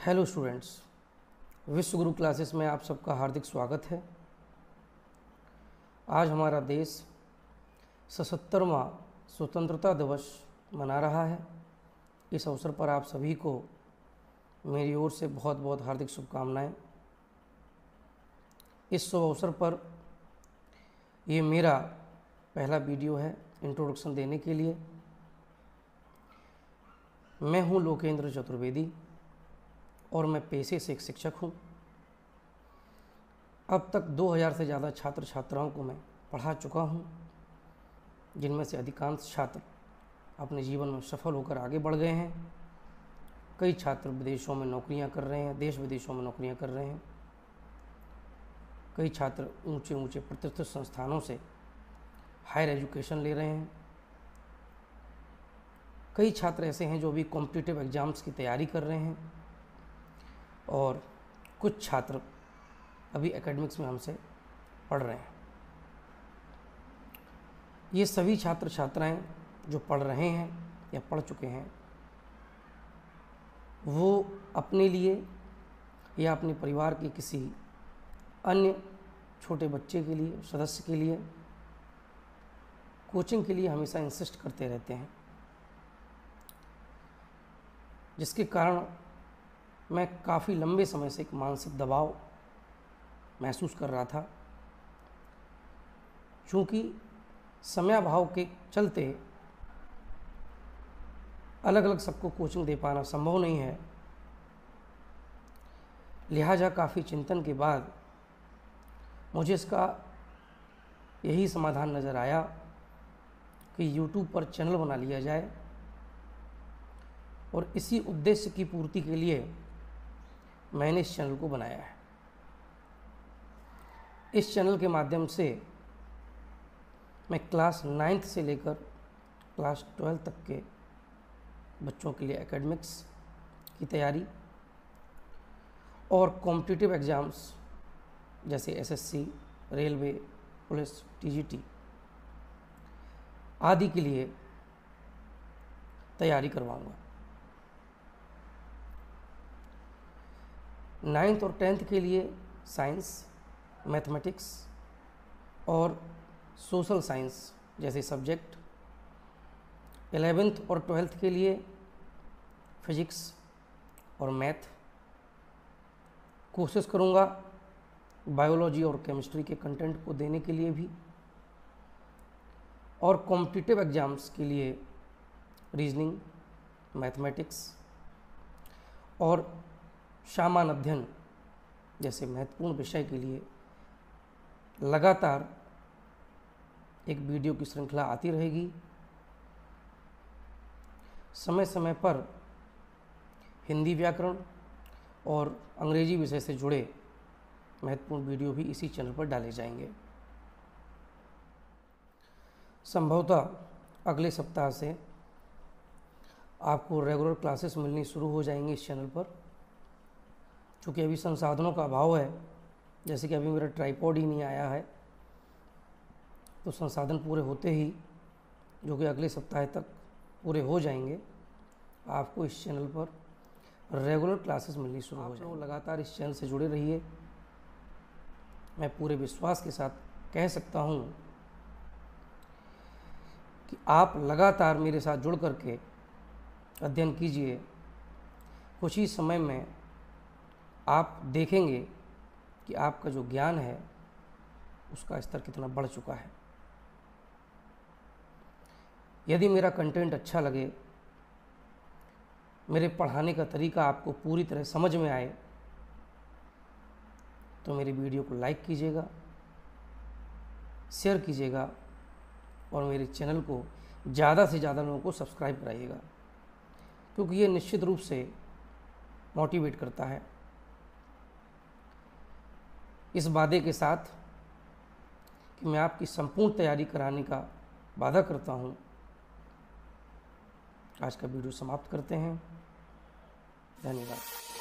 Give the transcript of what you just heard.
Hello students, विश्व गुरु classes में आप सबका हार्दिक स्वागत है। आज हमारा देश 77वां स्वतंत्रता दिवस मना रहा है। इस अवसर पर आप सभी को मेरी ओर से बहुत बहुत हार्दिक शुभकामनाएं। इस शुभ अवसर पर ये मेरा पहला वीडियो है इंट्रोडक्शन देने के लिए। मैं हूँ लोकेंद्र चतुर्वेदी और मैं पेशे से एक शिक्षक हूँ। अब तक 2000 से ज़्यादा छात्र छात्राओं को मैं पढ़ा चुका हूँ, जिनमें से अधिकांश छात्र अपने जीवन में सफल होकर आगे बढ़ गए हैं। कई छात्र विदेशों में नौकरियाँ कर रहे हैं, देश विदेशों में नौकरियाँ कर रहे हैं। कई छात्र ऊंचे ऊंचे प्रतिष्ठित संस्थानों से हायर एजुकेशन ले रहे हैं। कई छात्र ऐसे हैं जो भी कॉम्पिटिटिव एग्ज़ाम्स की तैयारी कर रहे हैं और कुछ छात्र अभी एकेडमिक्स में हमसे पढ़ रहे हैं। ये सभी छात्र छात्राएं जो पढ़ रहे हैं या पढ़ चुके हैं, वो अपने लिए या अपने परिवार के किसी अन्य छोटे बच्चे के लिए, सदस्य के लिए कोचिंग के लिए हमेशा इंसिस्ट करते रहते हैं, जिसके कारण मैं काफ़ी लंबे समय से एक मानसिक दबाव महसूस कर रहा था। चूँकि समयाभाव के चलते अलग अलग सबको कोचिंग दे पाना संभव नहीं है, लिहाजा काफ़ी चिंतन के बाद मुझे इसका यही समाधान नज़र आया कि YouTube पर चैनल बना लिया जाए और इसी उद्देश्य की पूर्ति के लिए मैंने इस चैनल को बनाया है। इस चैनल के माध्यम से मैं क्लास 9th से लेकर क्लास 12 तक के बच्चों के लिए एकेडमिक्स की तैयारी और कॉम्पिटिटिव एग्ज़ाम्स जैसे एसएससी, रेलवे, पुलिस, टीजीटी आदि के लिए तैयारी करवाऊंगा। 9th और 10th के लिए साइंस, मैथमेटिक्स और सोशल साइंस जैसे सब्जेक्ट, 11th और 12th के लिए फिजिक्स और मैथ। कोशिश करूँगा बायोलॉजी और केमिस्ट्री के कंटेंट को देने के लिए भी, और कॉम्पिटिटिव एग्ज़ाम्स के लिए रीजनिंग, मैथमेटिक्स और सामान्य अध्ययन जैसे महत्वपूर्ण विषय के लिए लगातार एक वीडियो की श्रृंखला आती रहेगी। समय समय पर हिंदी व्याकरण और अंग्रेजी विषय से जुड़े महत्वपूर्ण वीडियो भी इसी चैनल पर डाले जाएंगे। संभवतः अगले सप्ताह से आपको रेगुलर क्लासेस मिलनी शुरू हो जाएंगी इस चैनल पर। चूँकि अभी संसाधनों का अभाव है, जैसे कि अभी मेरा ट्राइपॉड ही नहीं आया है, तो संसाधन पूरे होते ही, जो कि अगले सप्ताह तक पूरे हो जाएंगे, आपको इस चैनल पर रेगुलर क्लासेस मिलनी शुरू हो जाएंगी। लगातार इस चैनल से जुड़े रहिए। मैं पूरे विश्वास के साथ कह सकता हूँ कि आप लगातार मेरे साथ जुड़ करके अध्ययन कीजिए। कुछ ही समय में आप देखेंगे कि आपका जो ज्ञान है उसका स्तर कितना बढ़ चुका है। यदि मेरा कंटेंट अच्छा लगे, मेरे पढ़ाने का तरीका आपको पूरी तरह समझ में आए, तो मेरे वीडियो को लाइक कीजिएगा, शेयर कीजिएगा और मेरे चैनल को ज़्यादा से ज़्यादा लोगों को सब्सक्राइब कराइएगा, क्योंकि ये निश्चित रूप से मोटिवेट करता है। इस वादे के साथ कि मैं आपकी संपूर्ण तैयारी कराने का वादा करता हूँ, आज का वीडियो समाप्त करते हैं। धन्यवाद।